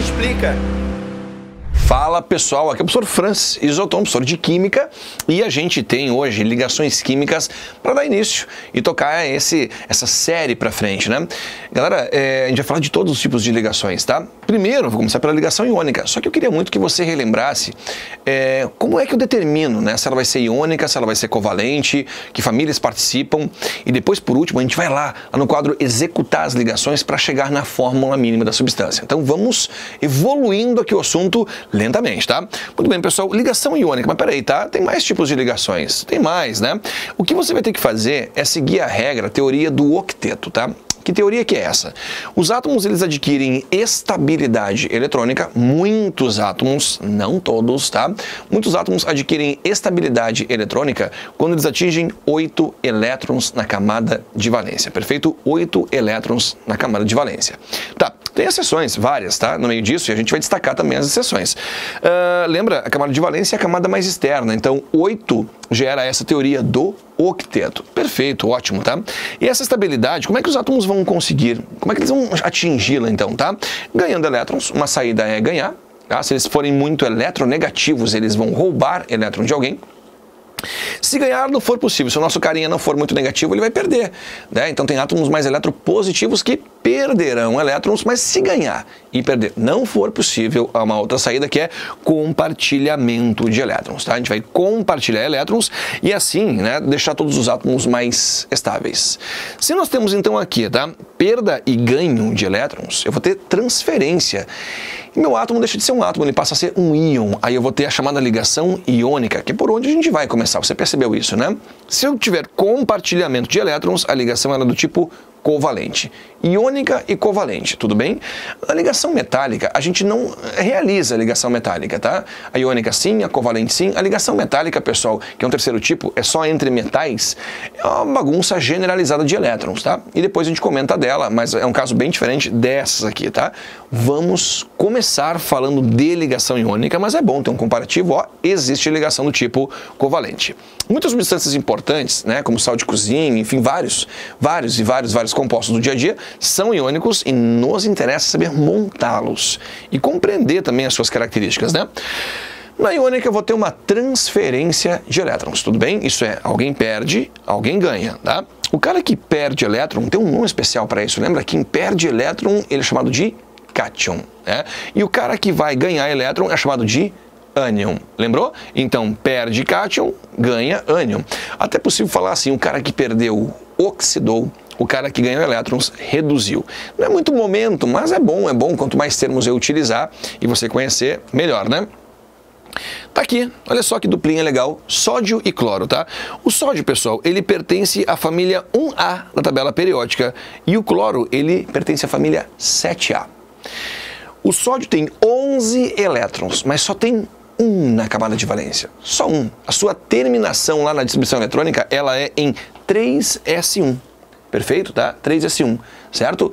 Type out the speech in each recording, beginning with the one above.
explica. Fala pessoal, aqui é o professor Francis Isoton, professor de Química, e a gente tem hoje ligações químicas para dar início e tocar essa série para frente, né? Galera, a gente vai falar de todos os tipos de ligações, tá? Primeiro, vou começar pela ligação iônica, só que eu queria muito que você relembrasse como é que eu determino, né? Se ela vai ser iônica, se ela vai ser covalente, que famílias participam, e depois, por último, a gente vai lá no quadro executar as ligações para chegar na fórmula mínima da substância. Então vamos evoluindo aqui o assunto lentamente, tá? Muito bem, pessoal, ligação iônica, mas peraí, tá? Tem mais tipos de ligações, tem mais, né? O que você vai ter que fazer é seguir a regra, a teoria do octeto, tá? Que teoria que é essa? Os átomos, eles adquirem estabilidade eletrônica, muitos átomos, não todos, tá? Muitos átomos adquirem estabilidade eletrônica quando eles atingem 8 elétrons na camada de valência, perfeito? 8 elétrons na camada de valência. Tá, tem exceções, várias, tá? No meio disso, e a gente vai destacar também as exceções. Lembra, a camada de valência é a camada mais externa, então 8 gera essa teoria do octeto. Perfeito, ótimo, tá? E essa estabilidade, como é que os átomos vão conseguir? Como é que eles vão atingi-la, então, tá? Ganhando elétrons, uma saída é ganhar, tá? Se eles forem muito eletronegativos, eles vão roubar elétron de alguém. Se ganhar não for possível, se o nosso carinha não for muito negativo, ele vai perder, né? Então tem átomos mais eletropositivos que perderão elétrons, mas se ganhar e perder não for possível, há uma outra saída que é compartilhamento de elétrons, tá? A gente vai compartilhar elétrons e assim, né, deixar todos os átomos mais estáveis. Se nós temos então aqui, tá, perda e ganho de elétrons, eu vou ter transferência. E meu átomo deixa de ser um átomo, ele passa a ser um íon. Aí eu vou ter a chamada ligação iônica, que é por onde a gente vai começar. Você percebeu isso, né? Se eu tiver compartilhamento de elétrons, a ligação é do tipo covalente. Iônica e covalente, tudo bem? A ligação metálica, a gente não realiza a ligação metálica, tá? A iônica sim, a covalente sim. A ligação metálica, pessoal, que é um terceiro tipo, é só entre metais, é uma bagunça generalizada de elétrons, tá? E depois a gente comenta dela, mas é um caso bem diferente dessas aqui, tá? Vamos começar falando de ligação iônica, mas é bom ter um comparativo, ó, existe ligação do tipo covalente. Muitas substâncias importantes, né, como sal de cozinha, enfim, vários compostos do dia a dia são iônicos e nos interessa saber montá-los e compreender também as suas características, né? Na iônica eu vou ter uma transferência de elétrons, tudo bem? Isso é, alguém perde, alguém ganha, tá? O cara que perde elétron tem um nome especial para isso, lembra? Quem perde elétron, ele é chamado de cátion, né? E o cara que vai ganhar elétron é chamado de ânion, lembrou? Então, perde cátion, ganha ânion. Até é possível falar assim, o cara que perdeu oxidou, o cara que ganhou elétrons reduziu. Não é muito momento, mas é bom, quanto mais termos eu utilizar e você conhecer, melhor, né? Tá aqui, olha só que duplinha legal, sódio e cloro, tá? O sódio, pessoal, ele pertence à família 1A da tabela periódica e o cloro, ele pertence à família 7A. O sódio tem 11 elétrons, mas só tem um na camada de valência, só um. A sua terminação lá na distribuição eletrônica, ela é em 3s1. Perfeito, tá? 3s1, certo?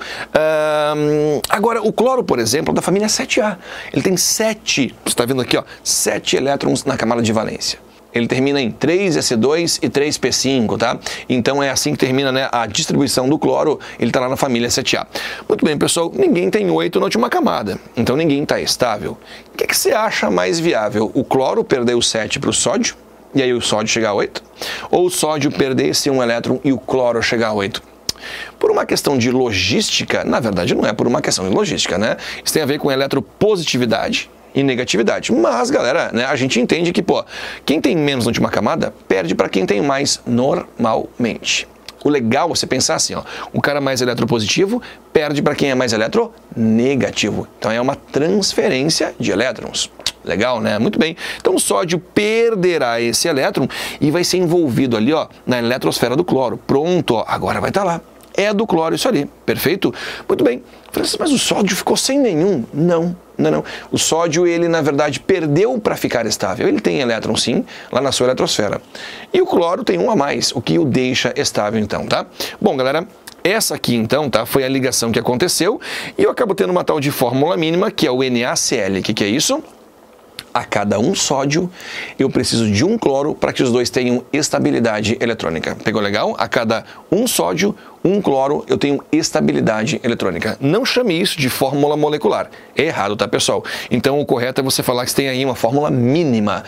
Agora, o cloro, por exemplo, é da família 7A. Ele tem 7, você está vendo aqui, ó, 7 elétrons na camada de valência. Ele termina em 3s2 e 3p5, tá? Então é assim que termina, né, a distribuição do cloro, ele está lá na família 7A. Muito bem, pessoal, ninguém tem 8 na última camada, então ninguém está estável. O que você acha mais viável? O cloro perder o 7 para o sódio, e aí o sódio chegar a 8? Ou o sódio perder esse 1 elétron e o cloro chegar a 8? Por uma questão de logística, na verdade não é por uma questão de logística, né? Isso tem a ver com eletropositividade e negatividade. Mas, galera, né, a gente entende que, pô, quem tem menos na última camada perde para quem tem mais normalmente. O legal é você pensar assim, ó, o cara mais eletropositivo perde para quem é mais eletronegativo. Então é uma transferência de elétrons. Legal, né? Muito bem. Então o sódio perderá esse elétron e vai ser envolvido ali, ó, na eletrosfera do cloro. Pronto, ó, agora vai estar lá. É do cloro isso ali, perfeito? Muito bem. Francis, mas o sódio ficou sem nenhum? Não. O sódio, ele na verdade perdeu para ficar estável. Ele tem elétron sim, lá na sua eletrosfera. E o cloro tem um a mais, o que o deixa estável então, tá? Bom, galera, essa aqui então, tá, foi a ligação que aconteceu e eu acabo tendo uma tal de fórmula mínima, que é o NaCl. O que é isso? A cada um sódio, eu preciso de um cloro para que os dois tenham estabilidade eletrônica. Pegou legal? A cada um sódio, Um cloro, eu tenho estabilidade eletrônica. Não chame isso de fórmula molecular. É errado, tá, pessoal? Então, o correto é você falar que você tem aí uma fórmula mínima.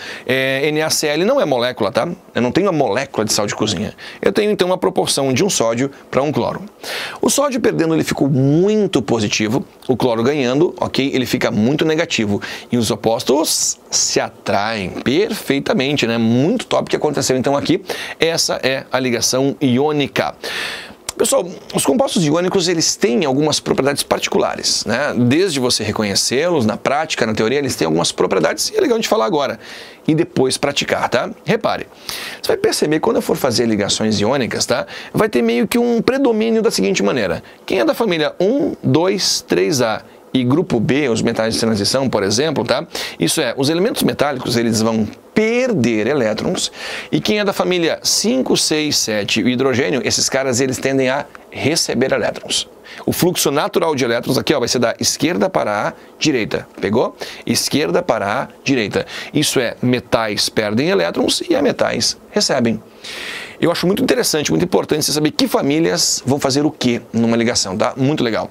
NaCl não é molécula, tá? Eu não tenho a molécula de sal de cozinha. Eu tenho, então, uma proporção de um sódio para um cloro. O sódio perdendo, ele ficou muito positivo. O cloro ganhando, ok? Ele fica muito negativo. E os opostos se atraem perfeitamente, né? Muito top o que aconteceu, então, aqui. Essa é a ligação iônica. Pessoal, os compostos iônicos, eles têm algumas propriedades particulares, né? Desde você reconhecê-los, na prática, na teoria, eles têm algumas propriedades, e é legal a gente falar agora, e depois praticar, tá? Repare, você vai perceber que quando eu for fazer ligações iônicas, tá? Vai ter meio que um predomínio da seguinte maneira. Quem é da família 1, 2, 3A e grupo B, os metais de transição, por exemplo, tá? Isso é, os elementos metálicos, eles vão perder elétrons, e quem é da família 5, 6, 7 e o hidrogênio, esses caras, eles tendem a receber elétrons. O fluxo natural de elétrons aqui, ó, vai ser da esquerda para a direita. Pegou? Esquerda para a direita. Isso é, metais perdem elétrons e metais recebem. Eu acho muito interessante, muito importante você saber que famílias vão fazer o que numa ligação, tá? Muito legal.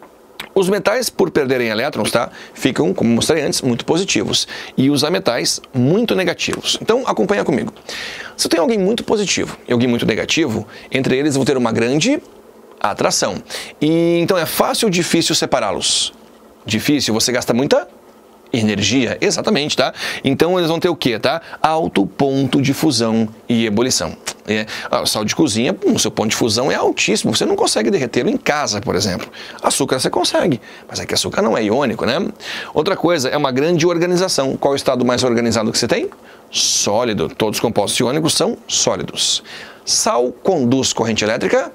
Os metais, por perderem elétrons, tá, ficam, como mostrei antes, muito positivos. E os ametais, muito negativos. Então, acompanha comigo. Se eu tenho alguém muito positivo e alguém muito negativo, entre eles vão ter uma grande atração. E então é fácil ou difícil separá-los? Difícil, você gasta muita energia, exatamente, tá? Então eles vão ter o quê, tá? Alto ponto de fusão e ebulição. O sal de cozinha, o seu ponto de fusão é altíssimo, você não consegue derretê-lo em casa, por exemplo. Açúcar você consegue, mas é que açúcar não é iônico, né? Outra coisa, é uma grande organização. Qual é o estado mais organizado que você tem? Sólido. Todos os compostos iônicos são sólidos. Sal conduz corrente elétrica?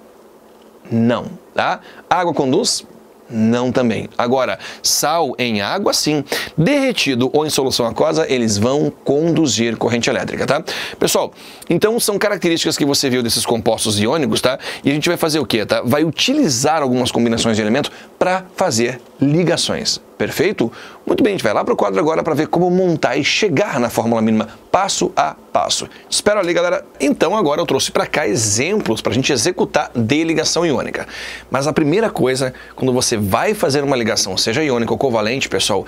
Não, tá? Água conduz? Não também. Agora, sal em água, sim. Derretido ou em solução aquosa, eles vão conduzir corrente elétrica, tá? Pessoal, então são características que você viu desses compostos iônicos, tá? E a gente vai fazer o quê, tá? Vai utilizar algumas combinações de elementos para fazer ligações. Perfeito? Muito bem, a gente vai lá para o quadro agora para ver como montar e chegar na fórmula mínima passo a passo. Espero ali, galera. Então agora eu trouxe para cá exemplos para a gente executar de ligação iônica. Mas a primeira coisa, quando você vai fazer uma ligação, seja iônica ou covalente, pessoal,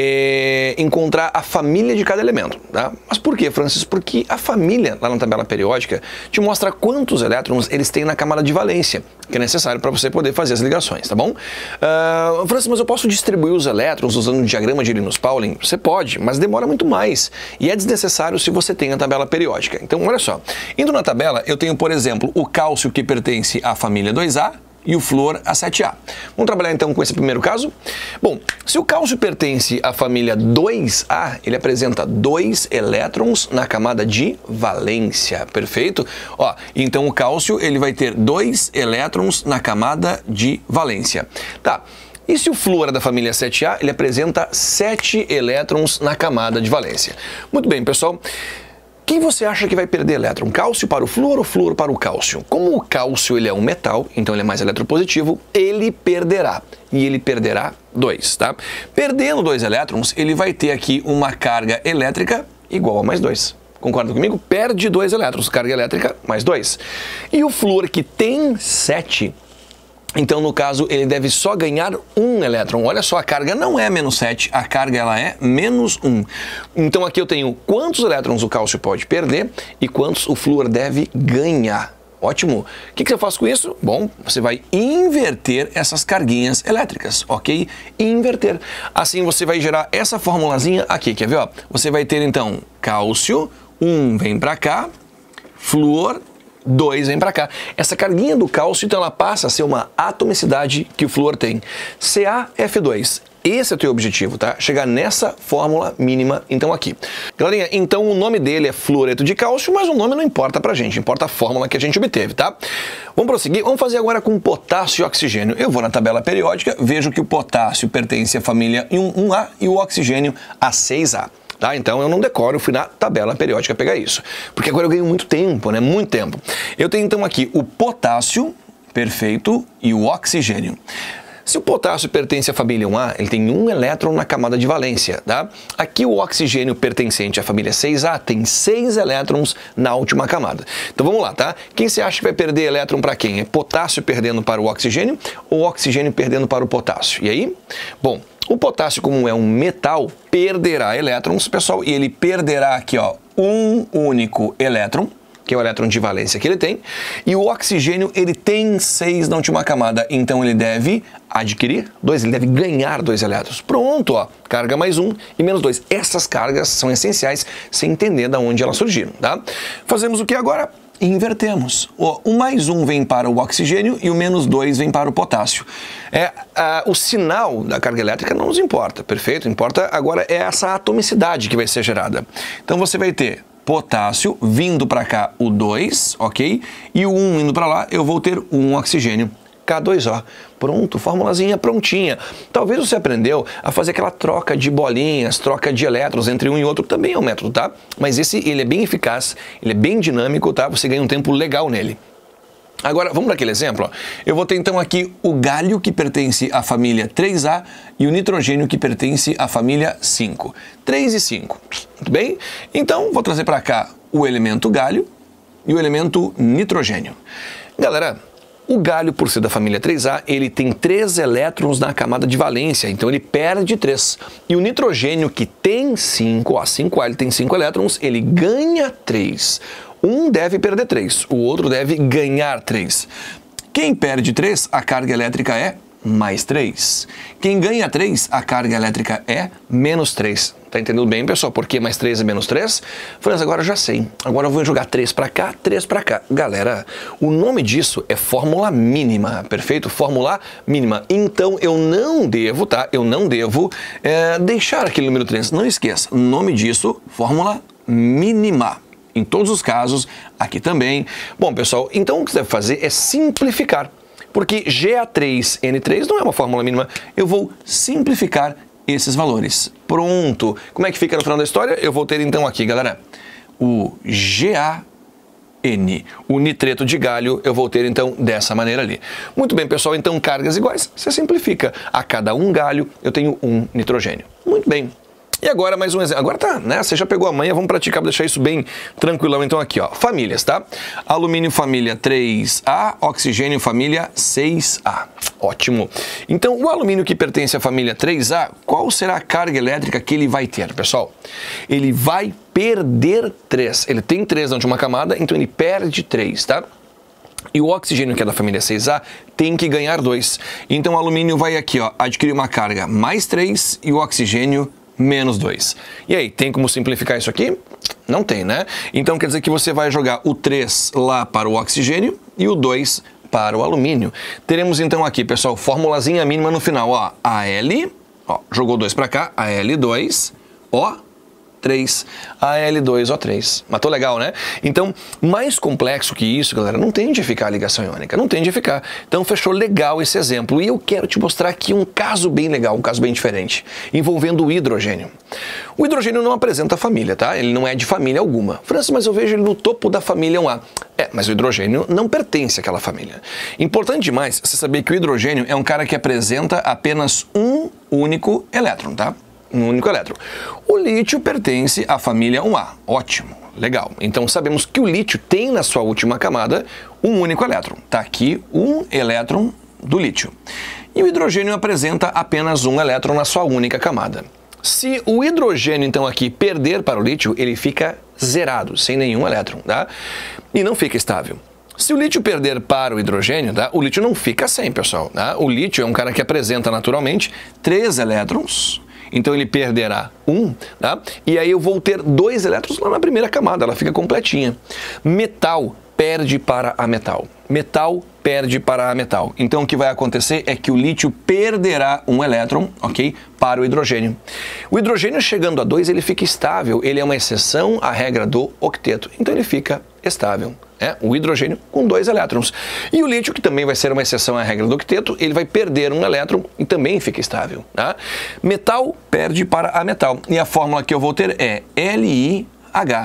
é encontrar a família de cada elemento, tá? Mas por quê, Francis? Porque a família, lá na tabela periódica, te mostra quantos elétrons eles têm na camada de valência, que é necessário para você poder fazer as ligações, tá bom? Francis, mas eu posso distribuir os elétrons usando o diagrama de Linus-Pauling? Você pode, mas demora muito mais. E é desnecessário se você tem a tabela periódica. Então, olha só. Indo na tabela, eu tenho, por exemplo, o cálcio que pertence à família 2A e o flúor a 7A. Vamos trabalhar então com esse primeiro caso? Bom, se o cálcio pertence à família 2A, ele apresenta 2 elétrons na camada de valência, perfeito? Ó, então o cálcio ele vai ter 2 elétrons na camada de valência. Tá. E se o flúor é da família 7A, ele apresenta 7 elétrons na camada de valência. Muito bem, pessoal. Quem você acha que vai perder elétron? Cálcio para o flúor ou flúor para o cálcio? Como o cálcio ele é um metal, então ele é mais eletropositivo, ele perderá. E ele perderá 2, tá? Perdendo 2 elétrons, ele vai ter aqui uma carga elétrica igual a mais 2. Concorda comigo? Perde 2 elétrons, carga elétrica mais 2. E o flúor que tem 7, então, no caso, ele deve só ganhar 1 elétron. Olha só, a carga não é menos 7, a carga ela é menos 1. Então, aqui eu tenho quantos elétrons o cálcio pode perder e quantos o flúor deve ganhar. Ótimo. O que eu faço com isso? Bom, você vai inverter essas carguinhas elétricas, ok? Inverter. Assim, você vai gerar essa formulazinha aqui, quer ver? Ó? Você vai ter, então, cálcio, 1 vem para cá, flúor, 2 vem para cá. Essa carguinha do cálcio, então, ela passa a ser uma atomicidade que o flúor tem. CaF2. Esse é o teu objetivo, tá? Chegar nessa fórmula mínima, então, aqui. Galerinha, então o nome dele é fluoreto de cálcio, mas o nome não importa pra gente, importa a fórmula que a gente obteve, tá? Vamos prosseguir? Vamos fazer agora com potássio e oxigênio. Eu vou na tabela periódica, vejo que o potássio pertence à família 1A e o oxigênio a 6A. Tá? Então eu não decoro, eu fui na tabela periódica pegar isso. Porque agora eu ganho muito tempo, né? Muito tempo. Eu tenho então aqui o potássio, perfeito, e o oxigênio. Se o potássio pertence à família 1A, ele tem um elétron na camada de valência, tá? Aqui o oxigênio pertencente à família 6A tem 6 elétrons na última camada. Então vamos lá, tá? Quem você acha que vai perder elétron para quem? É potássio perdendo para o oxigênio ou oxigênio perdendo para o potássio? E aí? Bom, o potássio, como é um metal, perderá elétrons, pessoal, e ele perderá aqui, ó, um único elétron, que é o elétron de valência que ele tem, e o oxigênio, ele tem 6 na última camada, então ele deve adquirir 2, ele deve ganhar 2 elétrons. Pronto, ó, carga mais 1 e menos 2. Essas cargas são essenciais, sem entender de onde elas surgiram, tá? Fazemos o que agora? Invertemos. O mais 1 vem para o oxigênio e o menos 2 vem para o potássio. O sinal da carga elétrica não nos importa, perfeito? Importa agora é essa atomicidade que vai ser gerada. Então você vai ter potássio vindo para cá o 2, ok? E o 1 indo para lá, eu vou ter um oxigênio. K2O. Pronto, formulazinha prontinha. Talvez você aprendeu a fazer aquela troca de bolinhas, troca de elétrons entre um e outro, também é um método, tá? Mas ele é bem eficaz, ele é bem dinâmico, tá? Você ganha um tempo legal nele. Agora, vamos para aquele exemplo. Ó. Eu vou ter então aqui o gálio que pertence à família 3A e o nitrogênio que pertence à família 5. 3 e 5. Muito bem? Então, vou trazer para cá o elemento gálio e o elemento nitrogênio. Galera, o gálio, por ser da família 3A, ele tem 3 elétrons na camada de valência, então ele perde 3. E o nitrogênio, que tem 5, 5A, ele tem 5 elétrons, ele ganha 3. Um deve perder 3, o outro deve ganhar 3. Quem perde 3, a carga elétrica é mais 3. Quem ganha 3, a carga elétrica é menos 3. Tá entendendo bem, pessoal? Por que mais 3 é menos 3? Franz, agora eu já sei. Agora eu vou jogar 3 para cá, 3 para cá. Galera, o nome disso é fórmula mínima, perfeito? Fórmula mínima. Então eu não devo, tá? Eu não devo deixar aquele número 3. Não esqueça, o nome disso, fórmula mínima. Em todos os casos, aqui também. Bom, pessoal, então o que você deve fazer é simplificar. Porque Ga3N3 não é uma fórmula mínima. Eu vou simplificar esses valores. Pronto. Como é que fica no final da história? Eu vou ter então aqui, galera, o GaN, o nitreto de gálio, eu vou ter então dessa maneira ali. Muito bem, pessoal, então cargas iguais, você simplifica. A cada um gálio eu tenho um nitrogênio. Muito bem. E agora mais um exemplo. Agora tá, né? Você já pegou a manha, vamos praticar para deixar isso bem tranquilão. Então aqui, ó, famílias, tá? Alumínio família 3A, oxigênio família 6A. Ótimo. Então, o alumínio que pertence à família 3A, qual será a carga elétrica que ele vai ter, pessoal? Ele vai perder 3. Ele tem 3 na última camada, então ele perde 3, tá? E o oxigênio, que é da família 6A, tem que ganhar 2. Então o alumínio vai aqui, ó, adquirir uma carga mais 3 e o oxigênio menos 2. E aí, tem como simplificar isso aqui? Não tem, né? Então quer dizer que você vai jogar o 3 lá para o oxigênio e o 2 para o alumínio. Teremos então aqui, pessoal, formulazinha mínima no final, ó, Al, ó, jogou 2 para cá, Al2, O3, Al2O3. Matou legal, né? Então, mais complexo que isso, galera, não tem de ficar a ligação iônica, não tem de ficar. Então, fechou legal esse exemplo. E eu quero te mostrar aqui um caso bem legal, um caso bem diferente, envolvendo o hidrogênio. O hidrogênio não apresenta família, tá? Ele não é de família alguma. França, mas eu vejo ele no topo da família 1A. Mas o hidrogênio não pertence àquela família. Importante demais você saber que o hidrogênio é um cara que apresenta apenas um único elétron, tá? Um único elétron. O lítio pertence à família 1A. Ótimo, legal. Então sabemos que o lítio tem na sua última camada um único elétron. Está aqui um elétron do lítio. E o hidrogênio apresenta apenas um elétron na sua única camada. Se o hidrogênio, então, aqui perder para o lítio, ele fica zerado, sem nenhum elétron, tá? E não fica estável. Se o lítio perder para o hidrogênio, tá? O lítio não fica sem, pessoal. Tá? O lítio é um cara que apresenta naturalmente 3 elétrons. Então ele perderá 1, tá? E aí eu vou ter 2 elétrons lá na primeira camada, ela fica completinha. Metal perde para a metal. Metal perde para a metal. Então o que vai acontecer é que o lítio perderá um elétron, ok? Para o hidrogênio. O hidrogênio chegando a 2, ele fica estável, ele é uma exceção à regra do octeto. Então ele fica estável. O hidrogênio com 2 elétrons. E o lítio, que também vai ser uma exceção à regra do octeto, ele vai perder um elétron e também fica estável. Tá? Metal perde para a metal. E a fórmula que eu vou ter é LiH.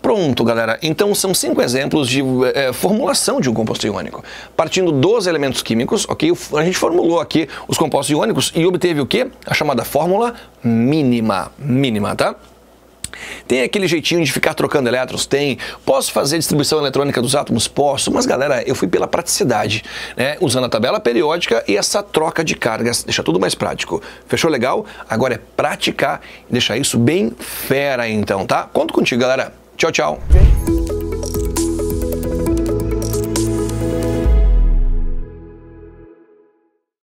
Pronto, galera. Então são 5 exemplos de formulação de um composto iônico. Partindo dos elementos químicos, ok? A gente formulou aqui os compostos iônicos e obteve o quê? A chamada fórmula mínima. Mínima, tá? Tem aquele jeitinho de ficar trocando elétrons? Tem. Posso fazer distribuição eletrônica dos átomos? Posso. Mas, galera, eu fui pela praticidade, né? Usando a tabela periódica e essa troca de cargas. Deixa tudo mais prático. Fechou legal? Agora é praticar e deixar isso bem fera, então, tá? Conto contigo, galera. Tchau, tchau.